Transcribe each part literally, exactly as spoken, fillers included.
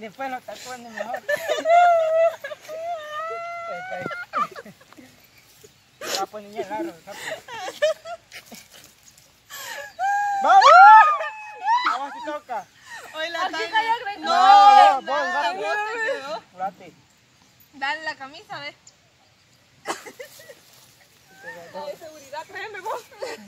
Después los tacones mejor. Va a poner ya el largo, ¡vamos! ¿A vos te toca? Hoy la Tania. No, no, vos, no, date. Dale la camisa, ¿ves? La de seguridad, créeme vos.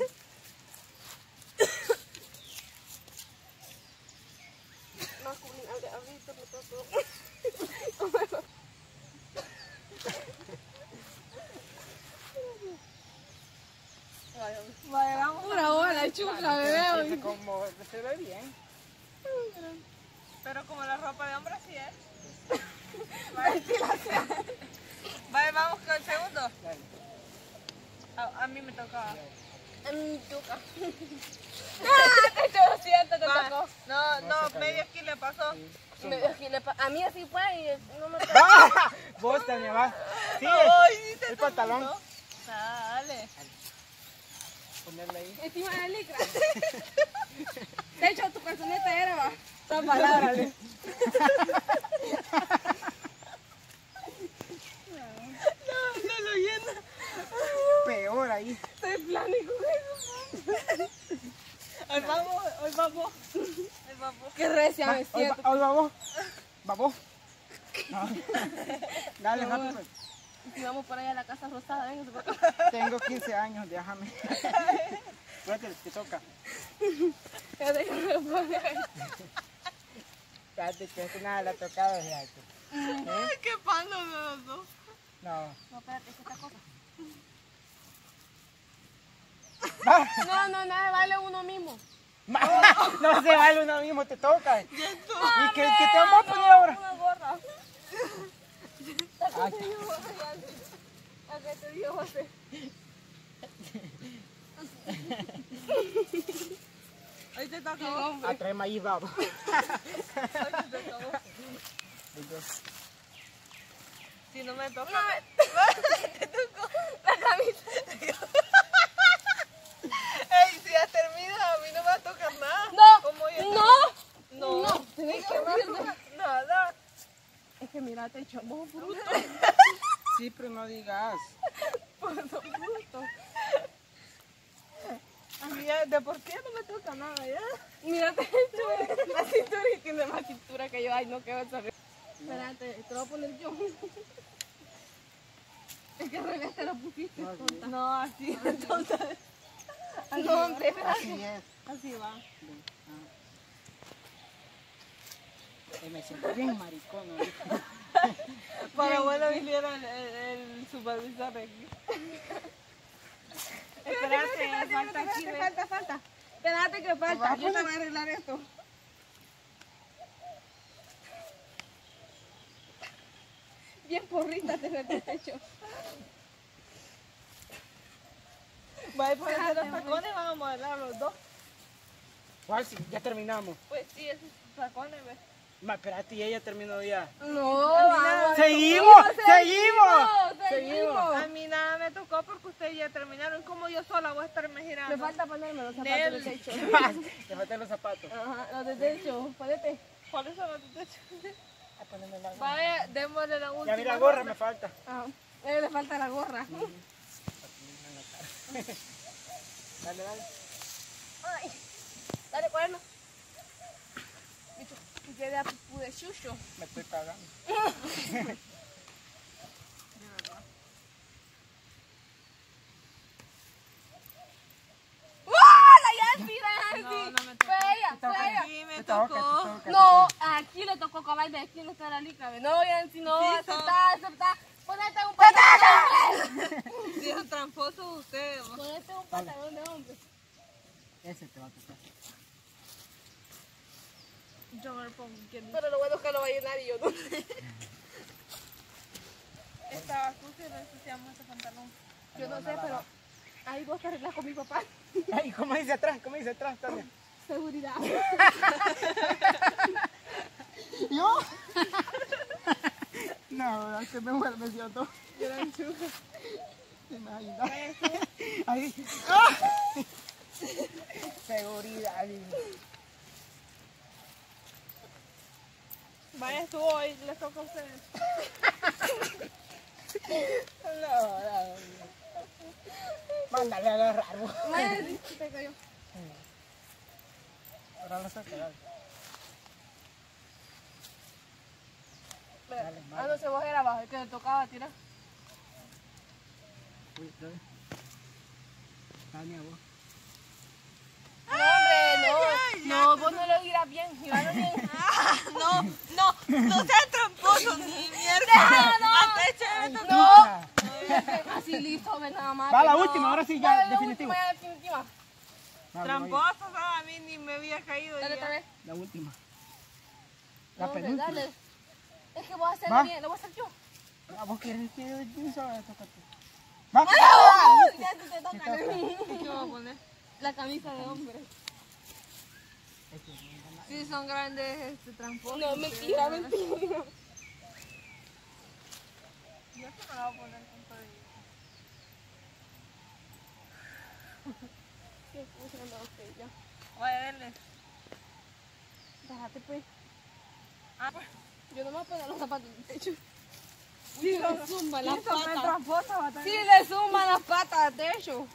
Vaya, vamos. Pura bola, chufla, bebé. Como se ve bien. Pero como la ropa de hombre sí es. Vale, vale, vamos con el segundo. A, a mí me tocaba. A mí me toca. Ah, te lo siento, te tocó. No, no, medio aquí le pasó. Sí. Me, le pa a mí así fue y no me tocó. Vos también vas. Sí, Ay, sí te el tocó. pantalón. Dale. Ponerle ahí. Encima de la licra. De hecho, tu calzoneta era, va. Son palabras. No, no lo llena. Peor ahí. Estoy plánico. Hoy vamos, hoy vamos. Hoy vamos. Qué recia me Hoy, siento. va- hoy vamos. Vamos. No. Dale, rápido. Si vamos por allá a la casa rosada, venga, por acá. Tengo quince años, déjame. Espérate, te toca. Fíjate que me pone ahí. Espérate, que esto nada le ha tocado, fíjate. ¿Eh? Ay, qué palo de los dos. No. No, espérate, es esta cosa. Va. No, no, nada, vale uno mismo. No se vale uno mismo, te toca. ¿Y Ya tú. qué, qué te vamos a poner ahora? Una gorra. Ay, ¿A qué te digo, José? Hoy te tocó. a traer maíz, vamos. Hoy te tocó. Si no me toca. Te tocó. La camisa. Ey, si ya termina, a mí no me va a tocar nada. No, ¿Cómo yo? no, No. no. Tenés que abrirlo. Nada. Es que mira, te echamos fruto. Sí, pero no digas. Por dos frutos. A mí ya, de por qué no me toca nada ya. Mira, te he hecho la cintura y tiene más cintura que yo. Ay, no, qué vas a ver. Espérate, te lo voy a poner yo. Es que al revés te lo pusiste. No, tonta. No, así. Entonces. No, hombre, espérate. Así es. Así va. Eh, me siento bien maricón ahorita. Para bueno viniera el, el, el supervisor aquí. Espérate, falta aquí. ve. Falta, falta. Espérate que falta. Yo te voy a arreglar esto. Bien porrita te veo el techo. Va a poner los tacones y van a modelar los dos. ¿Cuál? Sí, ya terminamos. Pues sí, esos tacones, ¿ves? Ma, espérate, ya ya terminó ya. No, vamos. ¡Seguimos! ¡Seguimos! Seguimos. A mí nada me tocó porque ustedes ya terminaron. Como yo sola voy a estarme girando. Me falta ponerme los zapatos Nel. del techo. Te faltan los zapatos. Ajá, los del techo. Ponete. ¿Cuáles son los de techo? A ponerme la gorra. Vaya, démosle la última. Ya vi la gorra, me falta. Ah, eh, le falta la gorra. Dale, dale. Ay, dale, cuerno. Bicho, que quede a pupú de chucho. Me estoy cagando. ¡Ah! La Yancy, la No, Yancy. no me tocó. Fue ella, fue ella. Aquí me Te toca, te tocó. toca, te No, toca. aquí le tocó cabal, de aquí no está la lica. No, Yancy, no, Sí, acepta, acepta. Ponete un pantalón. Si es tramposo ustedes. ¿no? Ponete un pantalón de hombre. Ese te va a tocar. Yo me lo pongo. ¿Quién dice? Pero lo bueno es que lo va a llenar y yo no. Estaba sucio y no ensuciamos este pantalón. Yo no sé, pero ahí vos te arreglas con mi papá. Ay, ¿cómo dice atrás? ¿Cómo dice atrás, Tania? Seguridad. ¿Yo? No, que me vuelve cierto. Yo la enchufe. Imagina. Ahí. ¡Ah! Seguridad. Vaya, estuvo hoy, les toca a ustedes. No, no, no. Mándale a agarrar. vos. Madre, se te cayó. Ahora lo saca, dale. Espera, Dale, ah, madre. no se vos era abajo, el que le tocaba tirar. Uy, dale. Dale, vos. No, hombre, no. No, vos no lo dirás bien. Iván no bien. Ah, no, no, no seas tramposo ni mierda. No, no. Hasta hecho esto. No. Así listo, ven nada más. Va que la no. última, ahora sí, ya, Dale, la definitivo. última, ya definitiva. Dale, Tramposo, ¿sabes? A mí ni me había caído. Dale, ya. dale. La última. No, La hombre, penúltima. dale. Es que voy a Va. hacerlo bien, lo voy a hacer yo. Ah, vos querés que yo yo solo le toca a ti. Va. Ya se te toca. toca. ¿Qué voy a poner? La camisa de hombre. Sí, son grandes este, tramposos. No, mentira, mentira. Yo se me la voy a poner con todo. Sí, funcionando, ok, ya. Voy a verle. Déjate pues. Ah, pues. Yo no me voy a poner los zapatos del techo. Sí, le zumban las Sí, son patas. tramposos, va a Sí, tener- le zumban las patas al techo.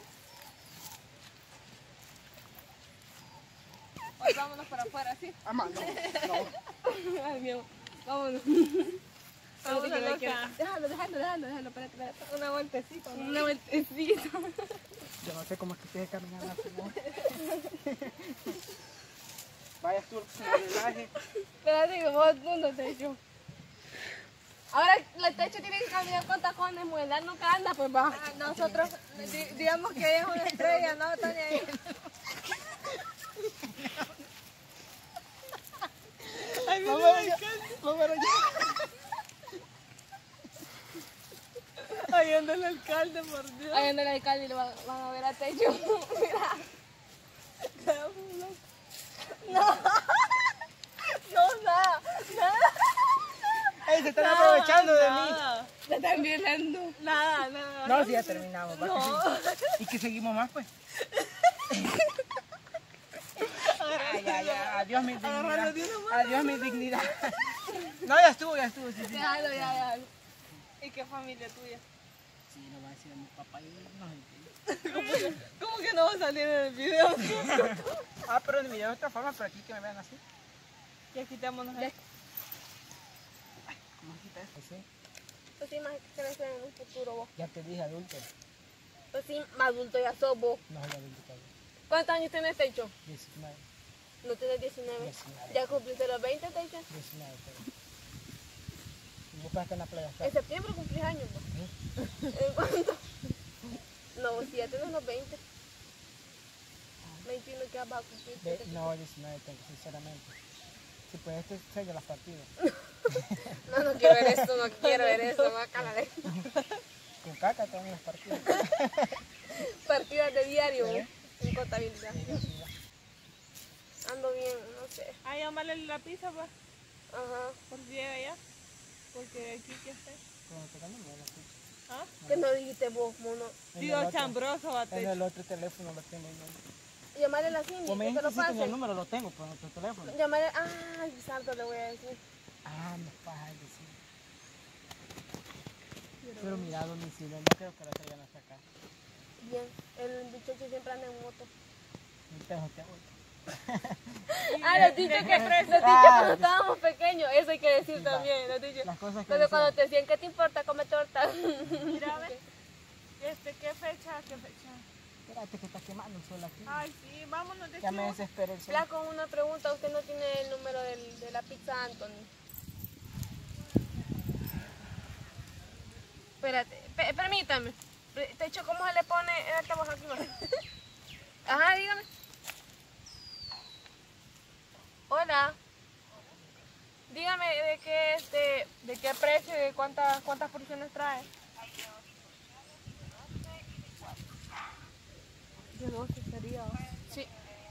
Hoy vámonos para afuera, ¿sí? Ama, no. No. Ay, mi amor. Vámonos. Vamos Espérate que a me quiero- loca. Déjalo, déjalo, déjalo, déjalo. Espérate, espérate. Una vueltecita, ¿no? Una vueltecita. Yo no sé cómo es que ustedes caminan así, ¿no? Vaya tú, relaje. Espérate que vos no techo. Ahora el techo tiene que caminar con tacones, muelas nunca anda, pues va. Ah, nosotros, di- digamos que ella es una estrella, ¿no, Tania? Ay, Vamos mira, a ver, vamos a ver. ahí anda el alcalde, por Dios. Ahí anda el alcalde y le van, van a ver al techo. Mira. No, no, nada, nada. Ey, se están aprovechando de mí. Nada, La están violando. nada, nada. No, si ya terminamos. ¿va? No. ¿Y que seguimos más, pues? Ay, ay, ay, adiós mi Agárralo de dignidad. una mano. Adiós mi dignidad. No, ya estuvo, ya estuvo. Sí, sí. Déjalo, ya, ya. ¿Y qué familia tuya? Sí, lo va a decir a mi papá y no entiende. ¿Cómo que no va a salir en el video? Ah, pero en el video de otra forma, pero aquí que me vean así. Ya quitémonos Ya. esto. ¿Cómo quita esto? Sí. Pues sí, más que crecer en un futuro vos. Ya te dije adulto. Pues sí, más adulto ya sos vos. No soy adulto todavía. ¿Cuántos años tenés, techo? diecinueve. No tenés diecinueve. diecinueve. ¿Ya cumpliste los veinte, techo? diecinueve, pero. Y vos estás en la playa. En septiembre cumplís años vos. ¿En cuánto? No, si ya tenés los veinte. veintiuno que vas a cumplir. De, no, diecinueve tengo, sinceramente. Si pues este es sello las partidas. No, no quiero ver eso, no quiero ver eso, bácala de Con caca tengo las partidas. partidas de diario ¿Eh? en contabilidad. Sí, sí, ya. Ando bien, no sé. Ah, llámale la pizza, pues, Ajá. por si llega ya. Porque aquí, ¿qué hace? Como tocando me la ficha. ¿Ah? ¿Qué no dijiste vos, mono? En Digo, el otro- chambroso, En bate. el otro teléfono lo tengo. ¿No? Llamarle a la Cindy, Vos me que te dijiste lo que sí tenía el pase. número, lo tengo, pero en otro teléfono. Llamarle, ay, santo, le voy a decir. Ah, me pasa decir. Pero mira, domicilio, no creo que lo traigan hasta acá. Bien, el muchacho siempre anda en moto. Un tejo te voy. Ah, los dichos que, los dichos Ah, cuando estábamos pequeños, eso hay que decir Sí, también, los dichos. Las cosas que Cuando, cuando decían. te decían, ¿qué te importa? Come torta. Mira, a ver. Este, ¿qué fecha? ¿Qué fecha? Espérate que está quemando el sol aquí. Ay, sí, vámonos de Ya me chivo. desespero el sol. Flaco, una pregunta, ¿usted no tiene el número del, de la pizza Anthony? Espérate, pe- permítame. Pre- Techo, ¿cómo se le pone el altavoz aquí más? Ajá, dígame. Hola. Dígame de qué este, de qué precio y de cuántas cuántas porciones trae. De doce sería. Sí.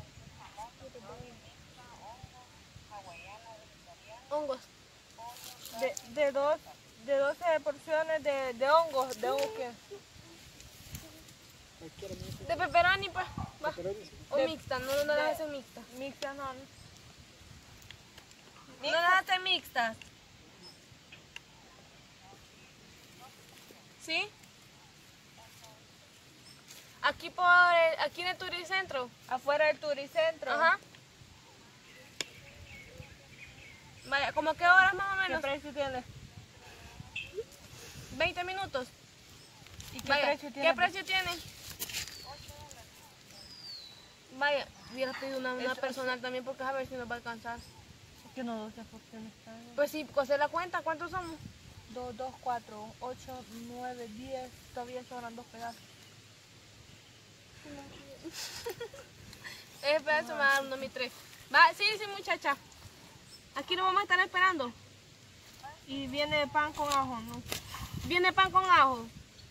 Hongos. De, de, dos, de doce porciones de, de hongos. ¿De hongos qué? De pepperoni, pues. Va. Pepperoni. O De- mixta, no, no la hace mixta. Mixta, no. No la hace mixta. estás? ¿Sí? Aquí por el, aquí en el Turicentro. Afuera del Turicentro. Ajá. Vaya, ¿como qué horas más o ¿Qué menos? precio tiene? veinte minutos. ¿Y qué Vaya, precio tiene? ¿qué precio tiene? Vaya, hubiera pedido una, una Eso- personal también porque a ver si nos va a alcanzar. Que no doce porciones están. Pues sí, coser la cuenta, ¿cuántos somos? dos, dos, cuatro, ocho, nueve, diez. Todavía sobran dos pedazos. Ese pedazo me va a dar uno mi tres. Va, sí, sí, muchacha. Aquí lo vamos a estar esperando. Y viene pan con ajo, ¿no? Viene pan con ajo.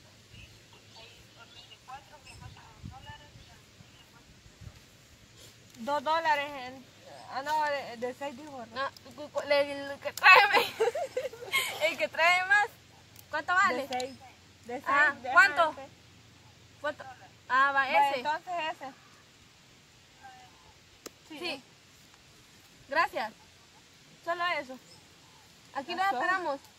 Dos dólares en... Ah, no, de, de seis dijo, ¿no? Ah, cu- cu- le- el que tráeme. El que trae más. ¿Cuánto vale? De seis. De seis. Ah, de- ¿cuánto? ajá, de seis. ¿Cuánto? Ah, va, Vaya, ese. entonces ese. Sí. Gracias. Solo eso. Aquí Ah, nos solo. esperamos.